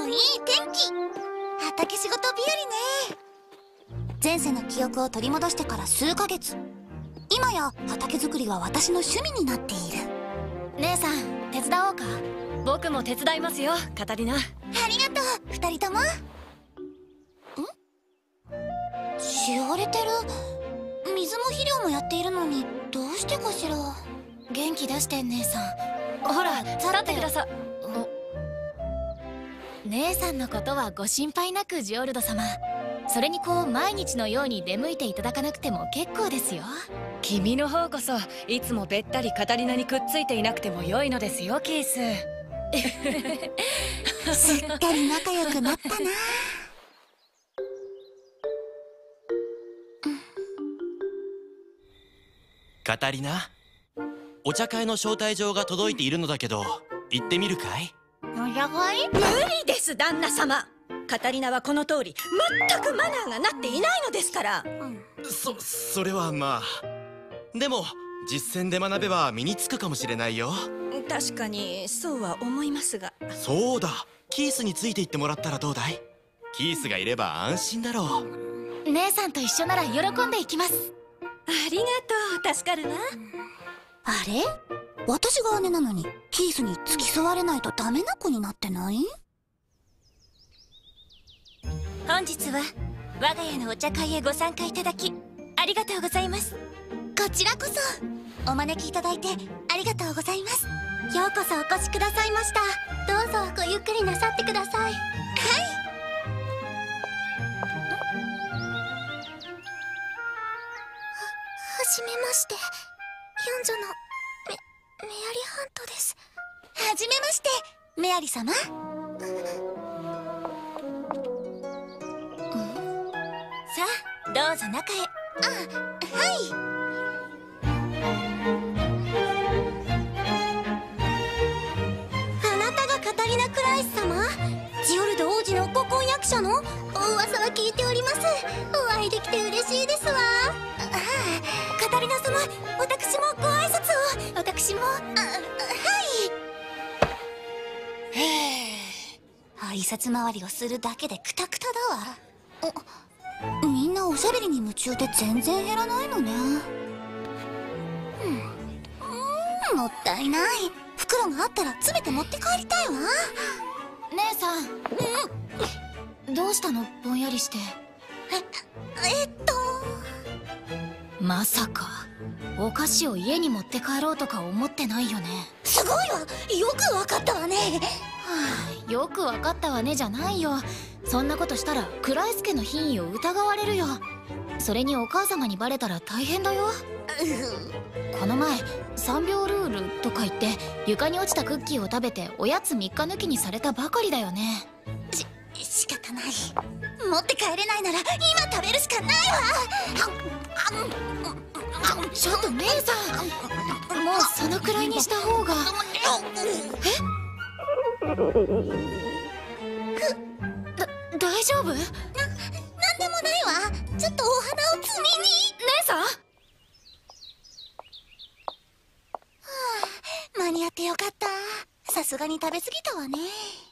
いい天気。畑仕事日和ね。前世の記憶を取り戻してから数ヶ月、今や畑作りは私の趣味になっている。 姉さん手伝おうか。僕も手伝いますよ、カタリナ。 ありがとう、二人とも。しおれてる。水も肥料もやっているのにどうしてかしら。 元気出して姉さん。ほら立ってください。姉さんのことはご心配なくジオルド様。それに毎日のように出向いていただかなくても結構ですよ。 君の方こそいつもべったりカタリナにくっついていなくても良いのですよ、キース。 すっかり仲良くなったな。 カタリナ、お茶会の招待状が届いているのだけど、行ってみるかい？ お茶会？ 無理です、旦那様。カタリナはこの通り全くマナーがなっていないのですから。 それはまあ。でも実践で学べば身につくかもしれないよ。 確かにそうは思いますが。そうだ、 キースについて行ってもらったらどうだい？キースがいれば安心だろう。 姉さんと一緒なら喜んでいきます。 ありがとう、助かるわ。 あれ？私が姉なのにキースに付き添われないとダメな子になってない？ 本日は我が家のお茶会へご参加いただきありがとうございます。 こちらこそお招きいただいてありがとうございます。ようこそお越しくださいました。どうぞごゆっくりなさってください。はい。はじめまして、四女のメアリハントです。はじめまして、メアリ様。 さあどうぞ中へ。 はい。あなたがカタリナ・クライス様？ジオルド王子のご婚約者の？お噂は聞いております。お会いできて嬉しいですわ。カタリナ様、私もご挨拶を。私も。はい。挨拶回りをするだけでクタクタだわ。みんなおしゃべりに夢中で全然減らないのね。もったいない。袋があったら詰めて持って帰りたいわ。 姉さん、どうしたの？ぼんやりして。まさかお菓子を家に持って帰ろうとか思ってないよね。 すごいわ、よくわかったわね。 はあ、よくわかったわねじゃないよ。そんなことしたらクライス家の品位を疑われるよ。それにお母様にバレたら大変だよ。この前3秒ルールとか言って床に落ちたクッキーを食べておやつ3日抜きにされたばかりだよね。 仕方ない。持って帰れないなら今食べるしかないわ。 ちょっと姉さん、もうそのくらいにした方が。大丈夫？ なんでもないわ。ちょっとお花を摘みに。 姉さん？ 間に合ってよかった。さすがに食べ過ぎたわね。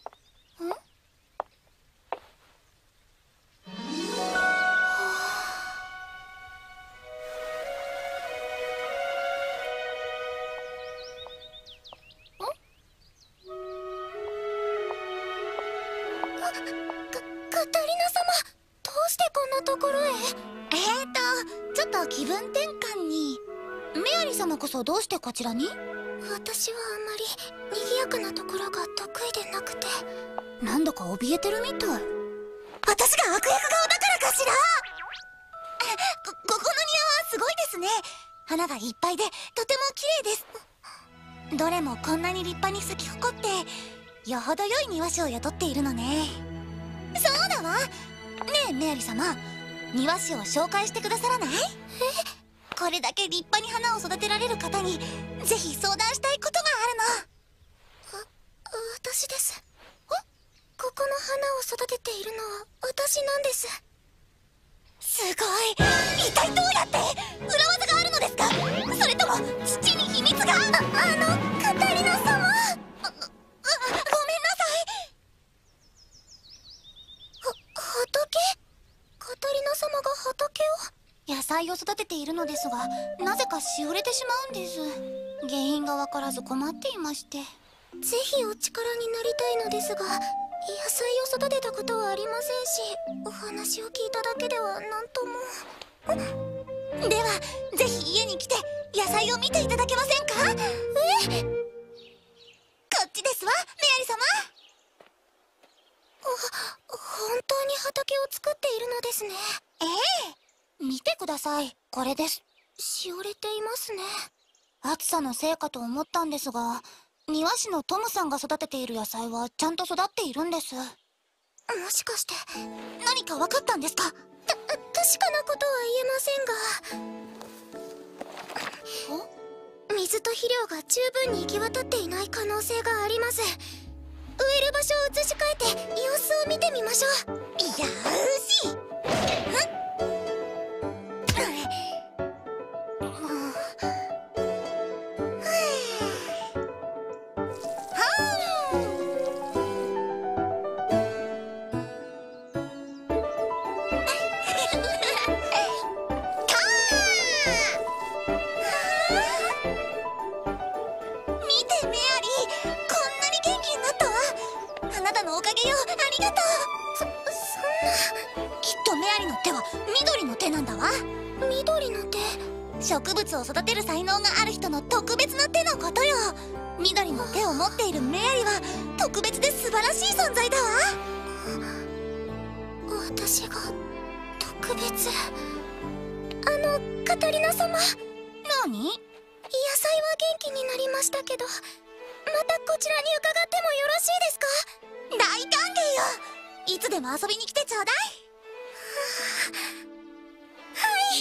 カタリナ様、どうしてこんなところへ？ちょっと気分転換に。メアリ様こそどうしてこちらに？私はあんまり賑やかなところが得意でなくて。なんだか怯えてるみたい。私が悪役顔だからかしら？ここの庭はすごいですね。花がいっぱいでとても綺麗です。どれもこんなに立派に咲き誇ってよほど良い庭師を雇っているのね。そうだわ。ねえメアリ様、庭師を紹介してくださらない？これだけ立派に花を育てられる方にぜひ相談したいことがあるの。私です。ここの花を育てているのは私なんです。すごい。一体どうやって裏技があるのですか？それとも父に秘密が？カタリナ様、ごめんなさい。 菜を育てているのですが、なぜかしおれてしまうんです。原因が分からず困っていまして。ぜひお力になりたいのですが、野菜を育てたことはありませんし、お話を聞いただけでは何とも。ではぜひ家に来て野菜を見ていただけませんか？こっちですわ、メアリ様。本当に畑を作っているのですね。ええ、見てください、これです。しおれていますね。暑さのせいかと思ったんですが、庭師のトムさんが育てている野菜はちゃんと育っているんです。もしかして何か分かったんですか？確かなことは言えませんが、水と肥料が十分に行き渡っていない可能性があります。植える場所を移し替えて様子を見てみましょう。よーし。植物を育てる才能がある人の特別な手のことよ。緑の手を持っているメアリは特別で素晴らしい存在だわ。私が特別？カタリナ様。何？野菜は元気になりましたけど、またこちらに伺ってもよろしいですか？大歓迎よ。いつでも遊びに来てちょうだい。はい。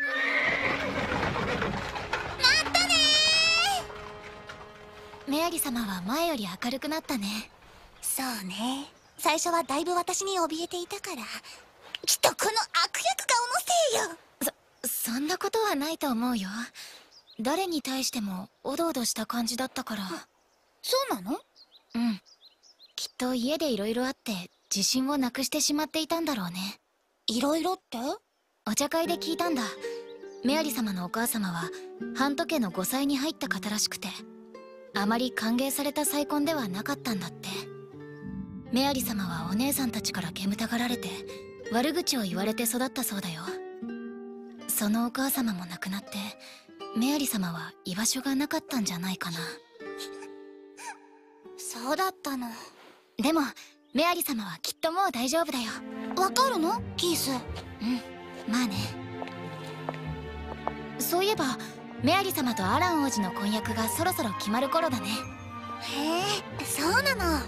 メアリ様は前より明るくなったね。 そうね。最初はだいぶ私に怯えていたから。きっとこの悪役顔のせいよ。 そんなことはないと思うよ。誰に対してもおどおどした感じだったから。 そうなの？ うん。きっと家でいろいろあって自信をなくしてしまっていたんだろうね。 いろいろって？ お茶会で聞いたんだ。メアリ様のお母様はハント家の5歳に入った方らしくて、あまり歓迎された再婚ではなかったんだって。メアリ様はお姉さんたちから煙たがられて悪口を言われて育ったそうだよ。そのお母様も亡くなって、メアリ様は居場所がなかったんじゃないかな。 そうだったの。 でもメアリ様はきっともう大丈夫だよ。 わかるの？キース。 うん、まあね。そういえばメアリ様とアラン王子の婚約がそろそろ決まる頃だね。 へえ、そうなの。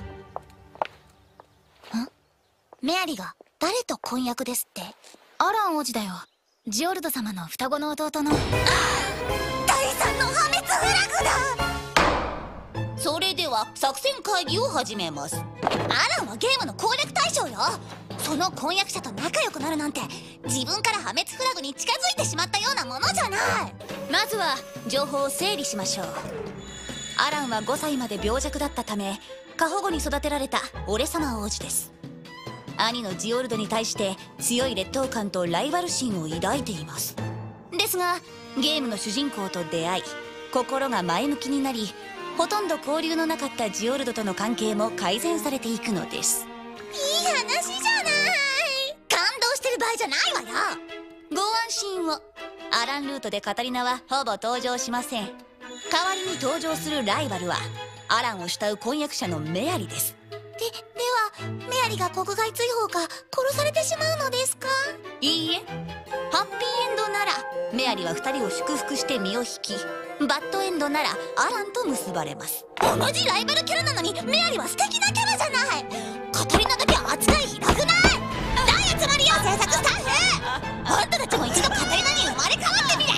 メアリが誰と婚約ですって？ アラン王子だよ。ジオルド様の双子の弟の。 第3の破滅フラグだ。それでは作戦会議を始めます。アランはゲームの攻略対象よ。その婚約者と仲良くなるなんて、自分から破滅フラグに近づいてしまったようなものじゃない。まずは情報を整理しましょう。アランは5歳まで病弱だったため、過保護に育てられた俺様王子です。兄のジオルドに対して強い劣等感とライバル心を抱いています。ですがゲームの主人公と出会い、心が前向きになり、ほとんど交流のなかったジオルドとの関係も改善されていくのです。いい話じゃない。感動してる場合じゃないわよ。ご安心を。アランルートでカタリナはほぼ登場しません。代わりに登場するライバルはアランを慕う婚約者のメアリです。ではメアリが国外追放か殺されてしまうのですか？いいえ、ハッピーエンドならメアリは2人を祝福して身を引き、バッドエンドならアランと結ばれます。同じライバルキャラなのにメアリは素敵なキャラじゃない。カタリナだけ扱いひどくない？ダイヤつまりよ、制作スタッフ。あんたたちも一度カタリナに生まれ変わってみりゃい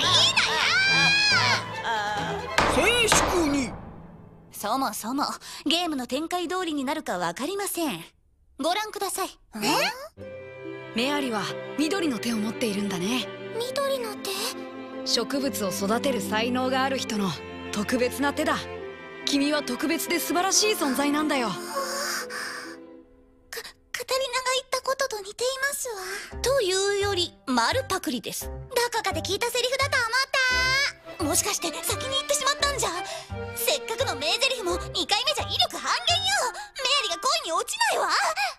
いのよ。静粛に。そもそもゲームの展開通りになるか分かりません。ご覧ください。 メアリは緑の手を持っているんだね。 緑の手？ 植物を育てる才能がある人の特別な手だ。君は特別で素晴らしい存在なんだよ。 カタリナが言ったことと似ていますわ。というより、全丸パクリです。どこかで聞いたセリフだと思った。もしかして先に言ってしまったんじゃ。せっかくの名台詞も2回目じゃ威力半減よ。メアリが恋に落ちないわ。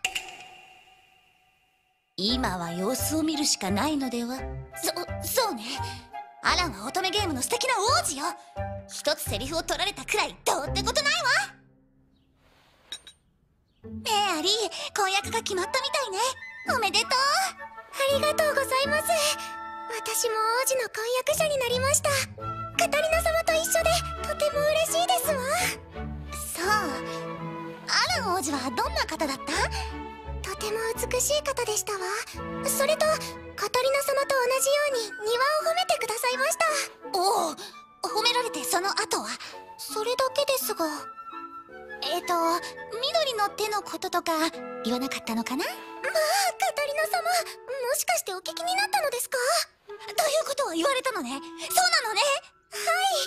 今は様子を見るしかないのでは。そうね。アランは乙女ゲームの素敵な王子よ。一つセリフを取られたくらいどうってことないわ。メアリー、婚約が決まったみたいね。おめでとう。ありがとうございます。私も王子の婚約者になりました。カタリナ様と一緒でとても嬉しいですわ。そう、アラン王子はどんな方だった？とても美しい方でしたわ。それとカタリナ様と同じように庭を褒めてくださいました。おお、褒められてその後は？それだけですが。緑の手のこととか言わなかったのかな？まあ、カタリナ様、もしかしてお聞きになったのですか？ということは言われたのね。そうなのね。はい、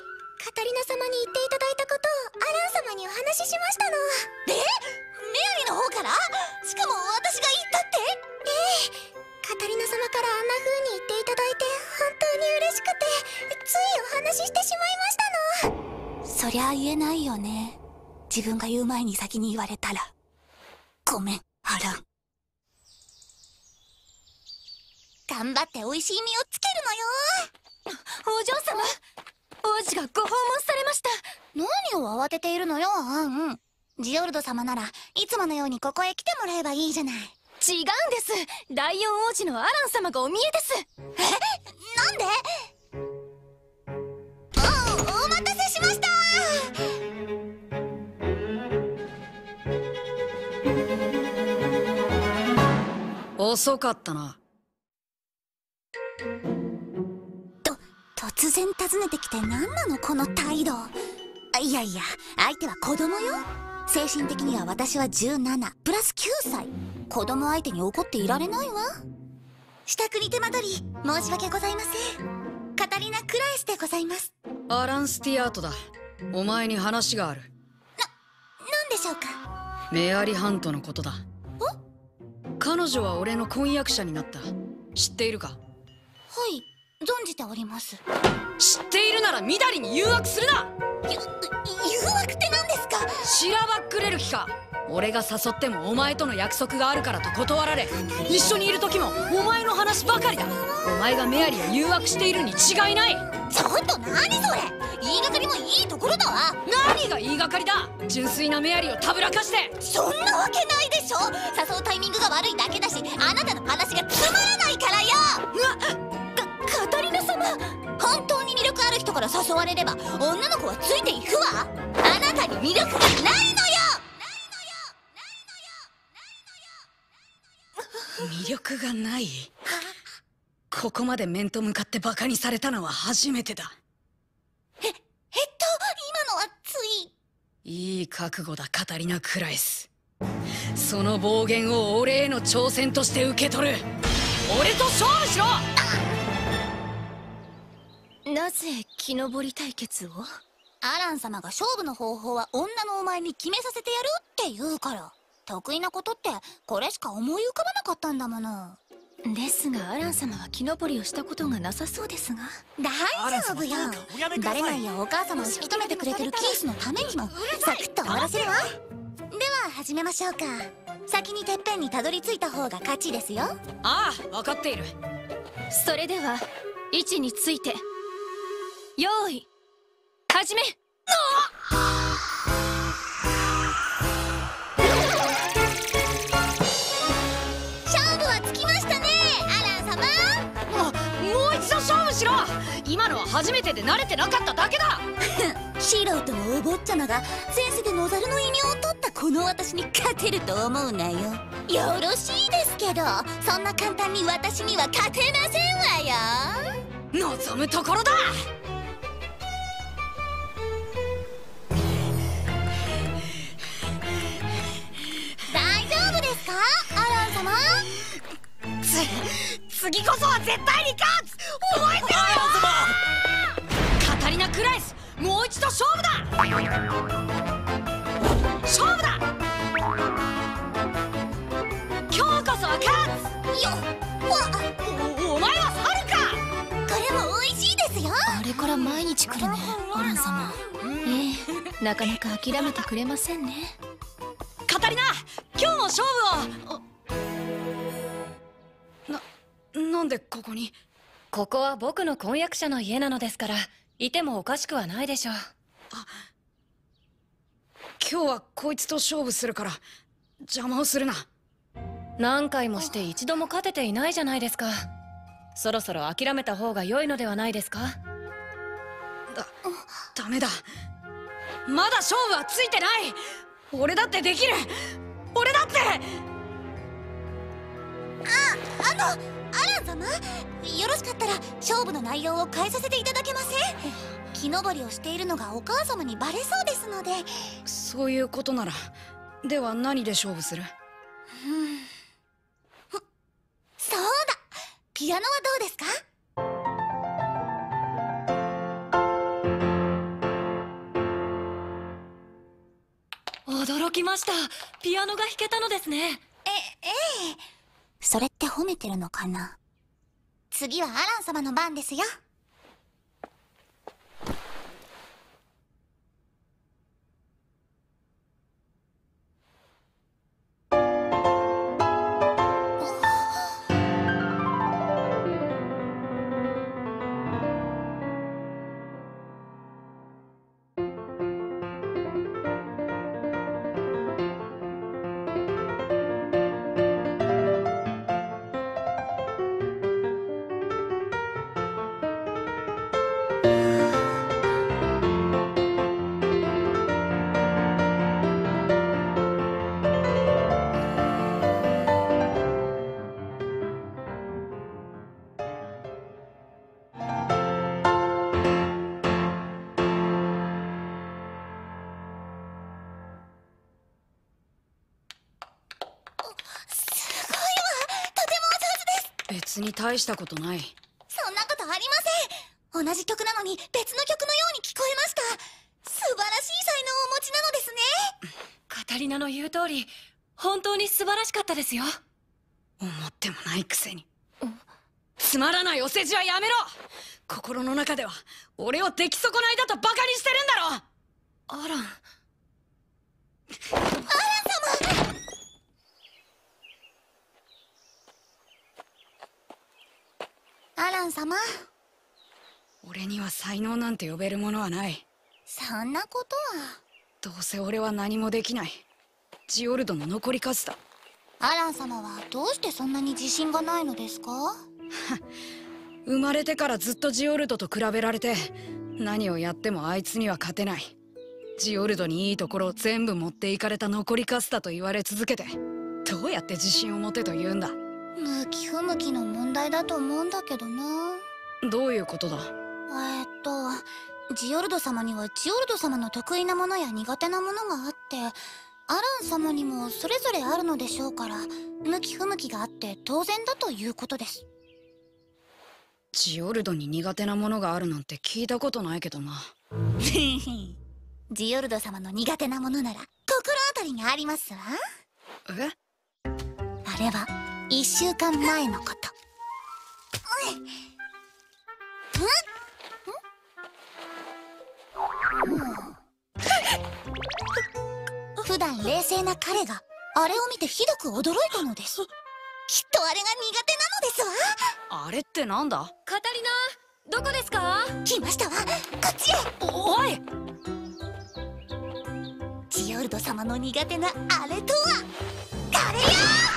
カタリナ様に言っていただいたことをアラン様にお話ししましたの。メアリの方から？しかも私が言ったって？ええ、カタリナ様からあんな風に言っていただいて本当に嬉しくて、ついお話ししてしまいましたの。そりゃ言えないよね。自分が言う前に先に言われたら。ごめん、アラン。頑張って美味しい実をつけるのよ。お嬢様、王子がご訪問されました。何を慌てているのよ、アン。ジオルド様ならいつものようにここへ来てもらえばいいじゃない。違うんです。ライオン王子のアラン様がお見えです。なんで？お待たせしました。 遅かったな。 突然訪ねてきて何なのこの態度。いやいや、相手は子供よ。精神的には私は17プラス9歳。子供相手に怒っていられないわ。支度に手間取り申し訳ございません。カタリナ・クラエスでございます。 アラン・スティアートだ。お前に話がある。 なんでしょうか？ メアリ・ハントのことだ。彼女は俺の婚約者になった。知っているか？ はい、存じております。 知っているならみだりに誘惑するな。 誘惑って何ですか？ しらばっくれる気か。俺が誘ってもお前との約束があるからと断られ、一緒にいる時もお前の話ばかりだ。お前がメアリを誘惑しているに違いない。 ちょっと何それ。言いがかりもいいところだわ。 何が言いがかりだ。純粋なメアリをたぶらかして。 そんなわけないでしょ。誘うタイミングが悪いだけだし、あなたの話がつまらないからよ。カタリナ様、本当に魅力ある人から誘われれば女の子はついていくわ。あなたに魅力がないのよ。 魅力がない？ここまで面と向かってバカにされたのは初めてだ。 今のはつい。 いい覚悟だ、カタリナ・クラエス。その暴言を俺への挑戦として受け取る。俺と勝負しろ。 なぜ木登り対決を？ アラン様が勝負の方法は女のお前に決めさせてやるって言うから。得意なことってこれしか思い浮かばなかったんだもの。 ですがアラン様は木登りをしたことがなさそうですが。 大丈夫よ。バレないようお母様を引き止めてくれてるキースのためにもサクッと終わらせるわ。では始めましょうか。先にてっぺんにたどり着いた方が勝ちですよ。 ああ、分かっている。 それでは位置について用意始め。 今のは初めてで慣れてなかっただけだ。 素人のお坊ちゃまが前世で野猿の異名を取ったこの私に勝てると思うなよ。よろしいですけど、そんな簡単に私には勝てませんわよ。 望むところだ。 大丈夫ですか、アラン様？ 次こそは絶対に勝つ。覚えてろよ。カタリナ・クラエス、もう一度勝負だ。勝負だ。今日こそは勝つよ。お前はれから毎日来るね、アラン様。なかなか諦めてくれませんね。 カタリナ、今日の勝負を。なんでここに？ ここは僕の婚約者の家なのですから、いてもおかしくはないでしょう。 今日はこいつと勝負するから邪魔をするな。 何回もして一度も勝てていないじゃないですか。そろそろ諦めた方が良いのではないですか？ ダメだ。まだ勝負はついてない。俺だってできる。俺だって。 アラン様、よろしかったら勝負の内容を変えさせていただけません？木登りをしているのがお母様にバレそうですので。 そういうことなら。では何で勝負する？ そうだ、ピアノはどうですか？ 驚きました。ピアノが弾けたのですね。 ええ。それって褒めてるのかな？次はアラン様の番ですよ。 別に大したことない。 そんなことありません。同じ曲なのに別の曲のように聞こえました。素晴らしい才能をお持ちなのですね。 カタリナの言う通り、本当に素晴らしかったですよ。 思ってもないくせに。つまらないお世辞はやめろ。心の中では俺を出来損ないだとバカにしてるんだろ。 アラン。 アラン様。 俺には才能なんて呼べるものはない。 そんなことは。 どうせ俺は何もできない。ジオルドの残り数だ。 アラン様はどうしてそんなに自信がないのですか？ 生まれてからずっとジオルドと比べられて、何をやってもあいつには勝てない。ジオルドにいいところを全部持っていかれた残りカスだと言われ続けて、どうやって自信を持てと言うんだ。 向き不向きの問題だと思うんだけどな。 どういうことだ？ ジオルド様にはジオルド様の得意なものや苦手なものがあって、アラン様にもそれぞれあるのでしょうから、向き不向きがあって当然だということです。 ジオルドに苦手なものがあるなんて聞いたことないけどな。 ジオルド様の苦手なものなら心当たりにありますわ。 え？ あれは1週間前のこと。普段冷静な彼があれを見てひどく驚いたのです。きっとあれが苦手なのですわ。 あれってなんだ？ カタリナ、どこですか？ 来ましたわ、こっちへ。 おい！ ジオルド様の苦手なあれとはあれよ。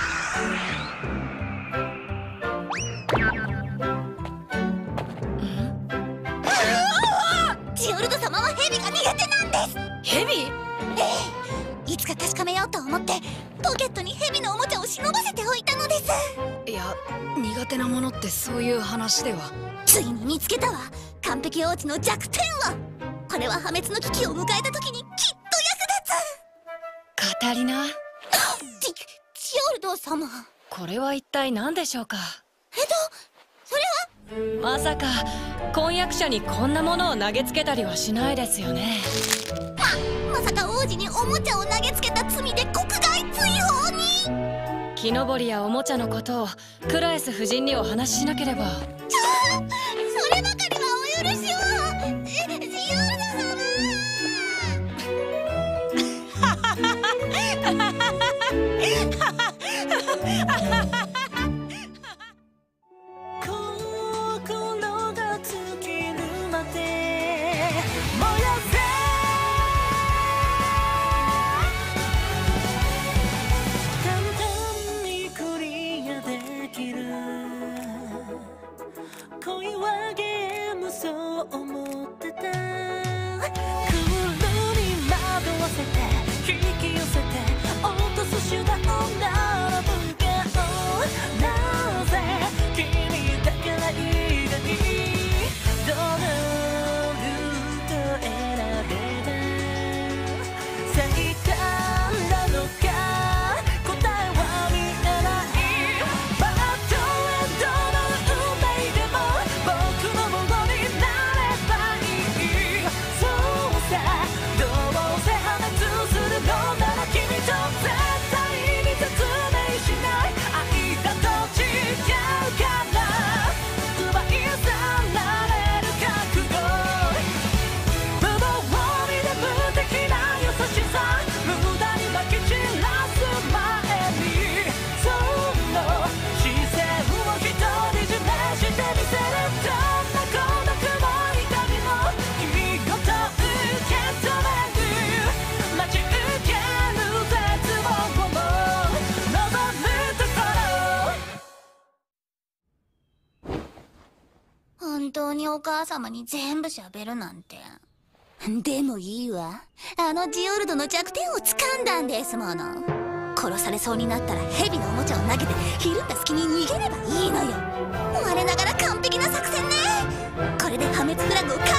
ジオルド様はヘビが苦手なんです。 ヘビ？ いつか確かめようと思ってポケットにヘビのおもちゃを忍ばせておいたのです。 いや、苦手なものってそういう話では。 ついに見つけたわ、完璧王子の弱点を。これは破滅の危機を迎えた時にきっと役立カタリナ。 つ。ジオルド様。 これは一体何でしょうか？ それはまさか婚約者にこんなものを投げつけたりはしないですよね。 まさか王子におもちゃを投げつけた罪で国外追放に。 木登りやおもちゃのことをクラエス夫人にお話ししなければ。 そればかりはお許しを。 本当にお母様に全部喋るなんて。でもいいわ。あのジオルドの弱点を掴んだんですもの。殺されそうになったら蛇のおもちゃを投げてひるんだ隙に逃げればいいのよ。我ながら完璧な作戦ね。これで破滅フラグを